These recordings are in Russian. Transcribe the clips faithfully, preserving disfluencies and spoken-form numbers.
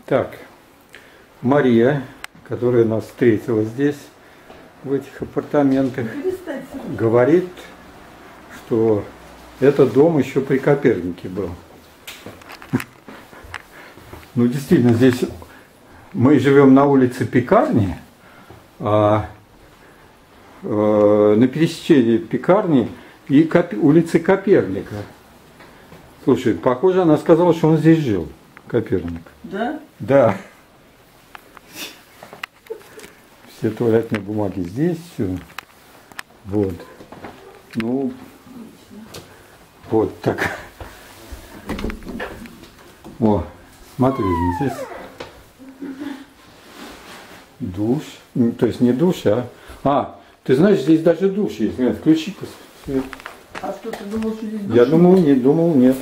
Так, Мария, которая нас встретила здесь, в этих апартаментах, говорит, что этот дом еще при Копернике был. Ну, действительно, здесь мы живем на улице Пекарни, а э, на пересечении Пекарни и Коп... улицы Коперника. Слушай, похоже, она сказала, что он здесь жил, Коперник. Да? Да. Все туалетные бумаги здесь, все. Вот. Ну, вот так. О, смотри, здесь душ. Ну, то есть не душ, а... А, ты знаешь, здесь даже душ есть. Нет, включи-ка свет. А что, ты думал, что здесь душ? Я думал, нет, думал, нет.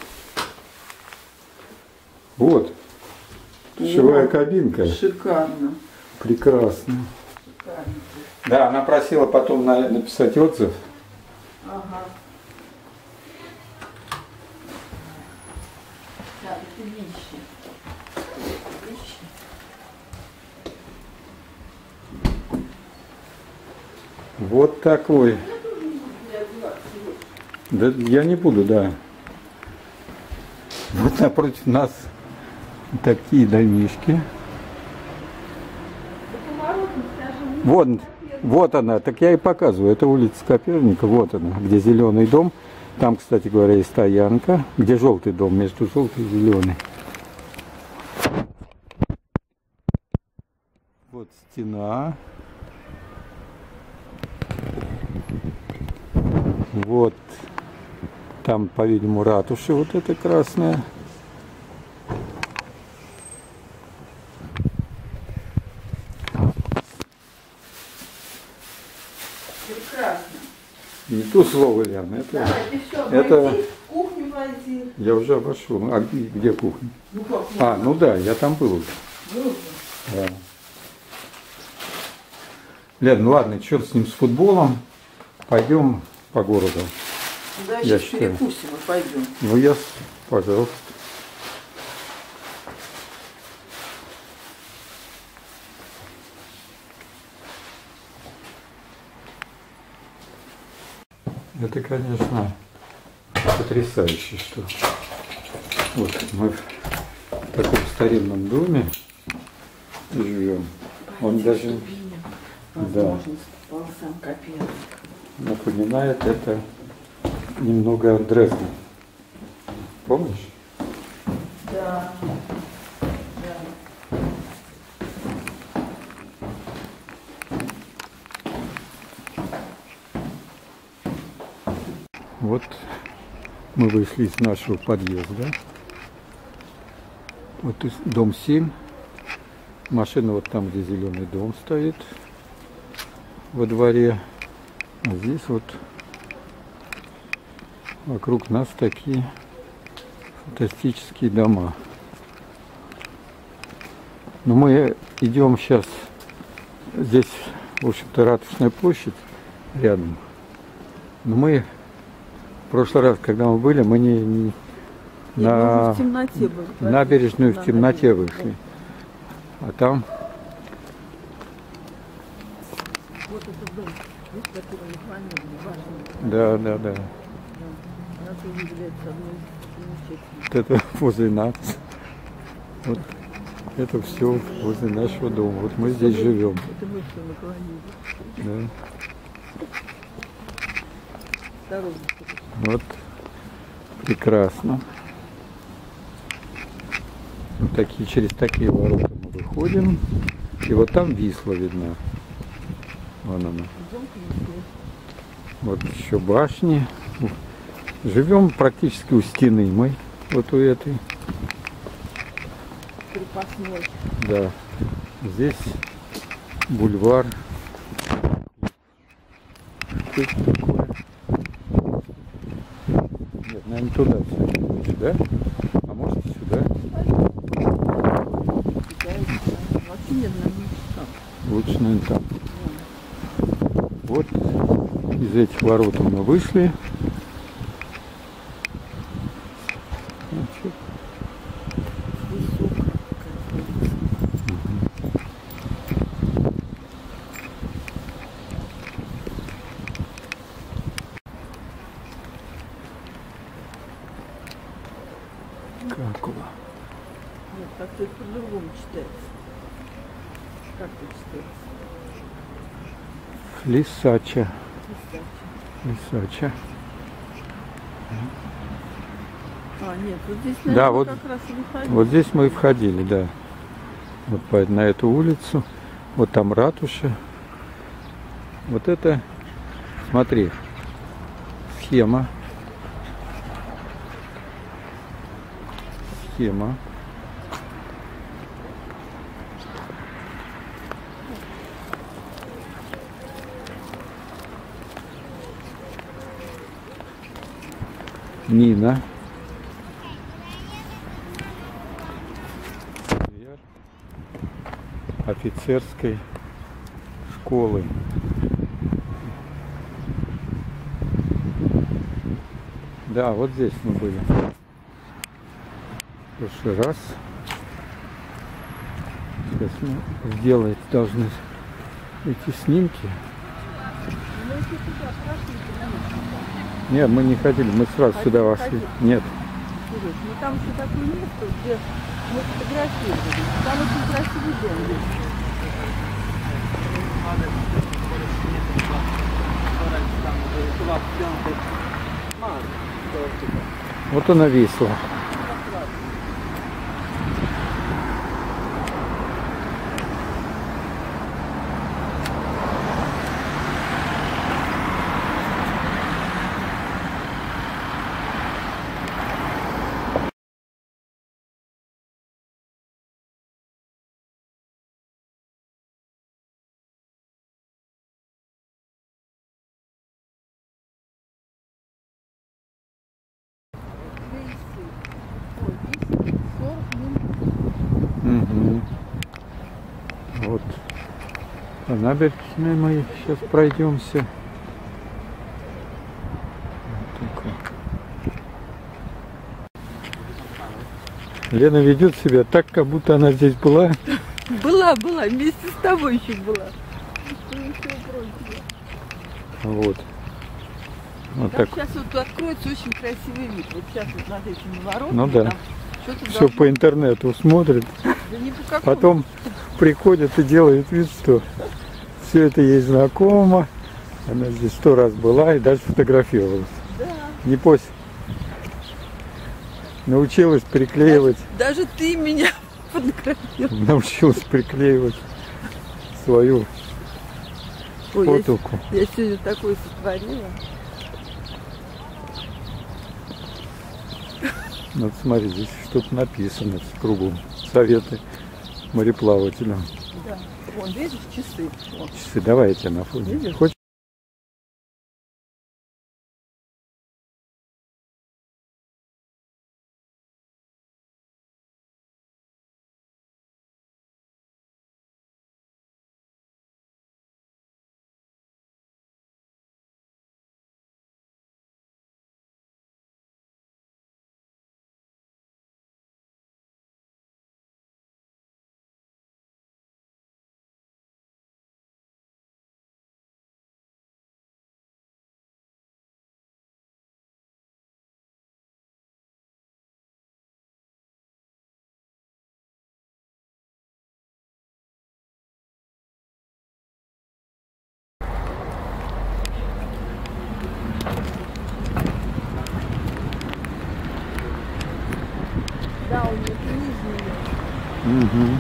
Вот. Душевая кабинка. Шикарно. Прекрасно. Шикарно. Да, она просила потом на, написать отзыв. Ага. Да, это вещи. Вещи. Вот такой. Да, я не буду, да. Вот напротив нас такие домишки. Вон, вот она, так я и показываю. Это улица Коперника, вот она, где зеленый дом. Там, кстати говоря, и стоянка, где желтый дом, между желтый и зеленый. Вот стена. Вот там, по-видимому, ратуша, вот эта красная. Прекрасно. Не то слово, Лена, это... Давайте все, это... войди, в кухню войди. Я уже обошел. А где, где кухня? Ну как? А, ну да, я там был уже. Был. Да. Лен, ну ладно, черт с ним, с футболом. Пойдем по городу. Да, Я сейчас считаю. перекусим и пойдем. Ну я, пожалуйста. Это, конечно, потрясающе, что вот мы в таком старинном доме живем. Он даже, да, Сам Коперник. напоминает это немного Дрезден. Помнишь? Да. Да. Вот мы вышли из нашего подъезда. Вот дом семь. Машина вот там, где зеленый дом стоит во дворе. А здесь вот вокруг нас такие фантастические дома. Но мы идем сейчас, здесь, в общем-то, Ратушная площадь рядом. Но мы в прошлый раз, когда мы были, мы не, не на в темноте были, набережную да, в темноте набережную, вышли. А там... Вот этот дом, видишь, который фамильный, важный. Да, да, да. Она тоже является одной из замечательных. Вот это возле нас. Вот это все возле нашего дома. Вот мы здесь живем. Это мы все наклонили. Да. Дорога. Вот прекрасно. Вот такие, через такие ворота мы выходим. И вот там Висла видна. Вон она. Вот еще башни. Живем практически у стены мы. Вот у этой. Крепостной. Да. Здесь бульвар. Что это такое? Нет, наверное, туда все лучше, да? А может сюда? Вообще нет, наверное, там. Лучше, наверное, там. Вот из этих ворот мы вышли. Какова. Нет, как-то это по-другому читается. Как это читается? Лисача. Листача. Лисача. А, нет, вот здесь, наверное, Да, вот, как раз и выходили. вот здесь мы и входили, да. Вот по, на эту улицу. Вот там ратуша. Вот это, смотри, схема. Схема. Нина. Офицерской школы. Да, вот здесь мы были в прошлый раз. Сейчас мы сделать должны эти снимки. Ну, если туда прошли, то нет. Нет, мы не ходили, мы сразу Ходили, сюда вошли. ходили. Нет. Интересно. Ну, там еще такое место, где мы фотографировали. Там очень красивый дом есть. Вот она Висла. Угу. Вот по набережной мы сейчас пройдемся. Вот такой. Лена ведет себя так, как будто она здесь была. Была, была, вместе с тобой еще была. Вот. Вот Там так. сейчас вот откроется очень красивый вид. Вот сейчас вот над этими воротами. Ну да. Все должно... по интернету смотрит. Да не по какому. Потом приходит и делает вид, что все это ей знакомо. Она здесь сто раз была и даже фотографировалась. Да. Небось, научилась приклеивать. Даже, даже ты меня фотографировал. Научилась приклеивать свою Ой, фотоку. Я, я сегодня такое сотворила. Вот смотри, здесь что-то написано кругом. Советы мореплавателям. Да. Вон, видишь, часы. Вон. Часы, давай я тебя на фото. Видишь? Хочешь? Да, у меня нижний. Угу.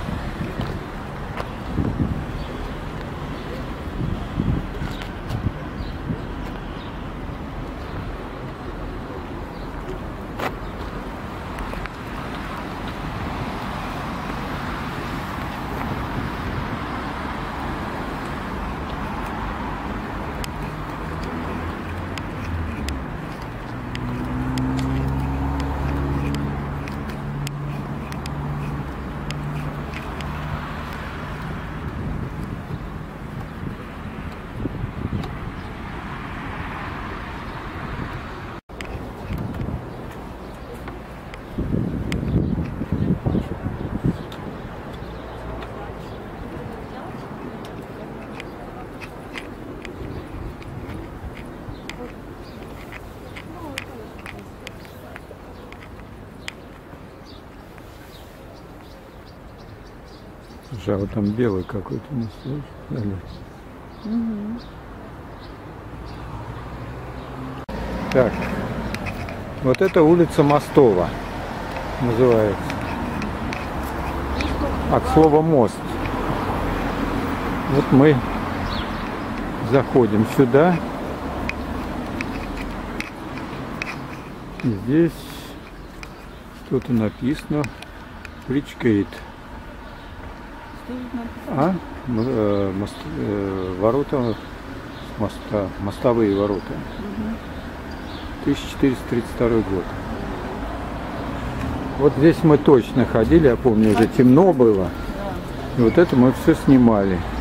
Слушай, а вот там белый какой-то у нас, слышишь? Угу. Так, вот это улица Мостова называется. От слова мост. Вот мы заходим сюда. И здесь что-то написано. Причкейт. Что тут написано? А? М- э, мост, э, ворота моста, мостовые ворота. Угу. тысяча четыреста тридцать второй год. Вот здесь мы точно ходили, я помню, уже темно было. Да. И вот это мы все снимали.